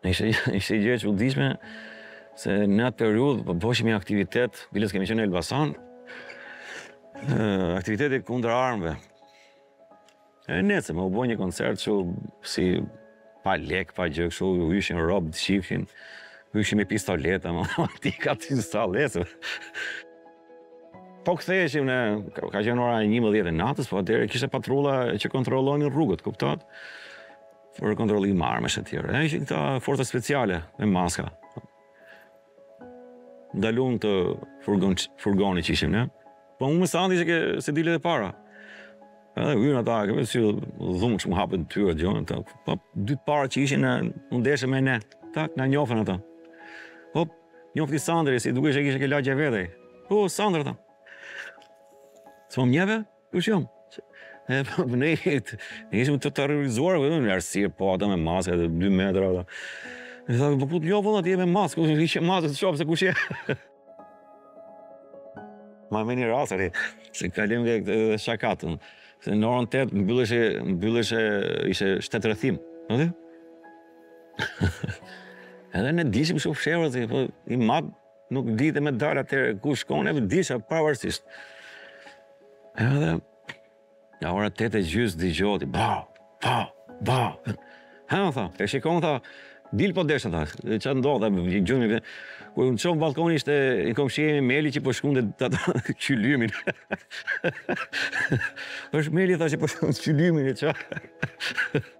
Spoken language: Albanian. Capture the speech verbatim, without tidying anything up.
Ishte ishte gjë e çuditshme se në atë periudhë po bëheshim një aktivitet, biles kemi qenë në Elbasan, aktiviteti kundër armëve. E necëm, u bë një koncert kështu si pa lek, pa gjë, kështu u hyshin robë, shifshin, hyshin me pistoleta, matika, pistoletë. Po ktheheshim në, ka qenë ora njëmbëdhjetë e natës, po atëherë kishte patrulla që kontrollonin rrugët, kuptohet? Për kontrollim armësh e tjera. E ishin këta forca speciale me maska. Ndalun të furgon, furgoni që ishim, ne? Po unë me Sandi ishte ke se dile dhe para. Edhe hyrën ata, kemi si dhumë që më hapën tyre, gjonë, po dytë para që ishin në ndeshë me ne, tak, na njofen ata. Po, njofti Sandri, si duke që kishe ke lagje vedej. Po, Sandri ata. Së më mjeve, kush jam? E, po, ne ishim të terrorizuar, në arsirë, po, ata me maske, dhe dy metra, ata. E tha, po, ku t'jo, po, ati e me maske, ishe maske, të qopë, se kush je. Ma me një rasari, se kalim ke shakatën. Se në orën tetë mbylleshe, mbylleshe, ishe shtetë rëthim. Në dhe? Edhe ne dishim shumë fshevët, po, i matë nuk dite me dalë atërë ku shkone, e disha pavarësisht. Edhe, ja ora tetë e gjysë digjoti, ba, ba, ba. Ha, tha, e shikon, tha, dil po deshë, tha, që ndodhe, gjumi, ku në qonë balkoni ishte i komshijemi Meli që po shkunde të qylymin. është Meli, tha, që po shkunde qylymin, e qa.